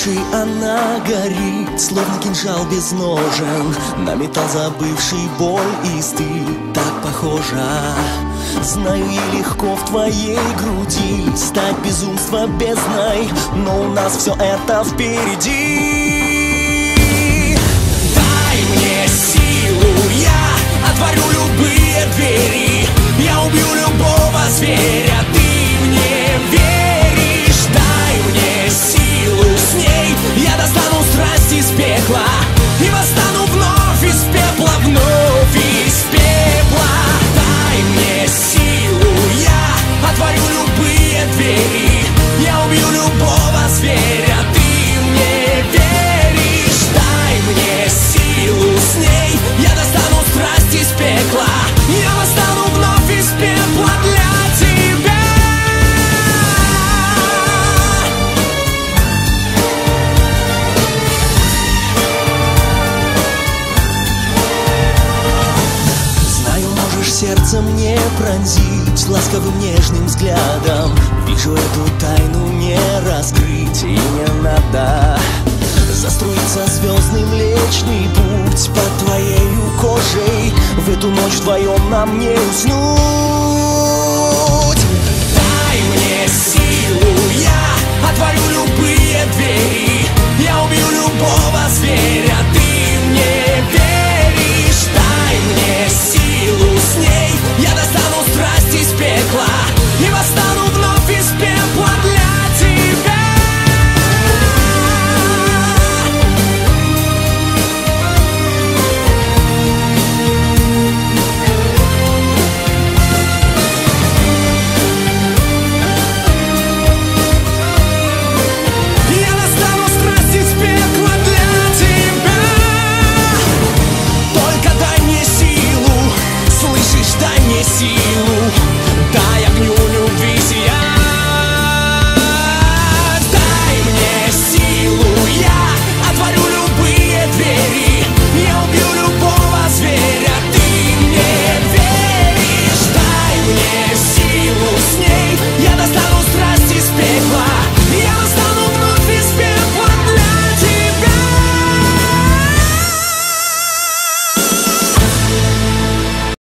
души она горит, словно кинжал без ножен, на металл забывший боль и стыд. Так похожа, знаю, и легко в твоей груди стать безумство бездной, но у нас все это впереди. Дай мне силу, я отворю любые двери, я убью любого зверя, ты мне веришь? Дай мне силу, с ней я достану страсть из пекла и восстану вновь из пепла, вновь из пепла. Дай мне силу, я отворю любые двери, я убью любого зверя, ты мне веришь? Дай мне силу, с ней я достану страсть из пекла, я восстану вновь из пепла для тебя. Знаю, можешь сердце мне пронзить ласковым нежным взглядом, вижу, эту тайну не раскрыть и не надо. Заструится звездный млечный путь под твоею кожей, в эту ночь вдвоем нам не уснуть.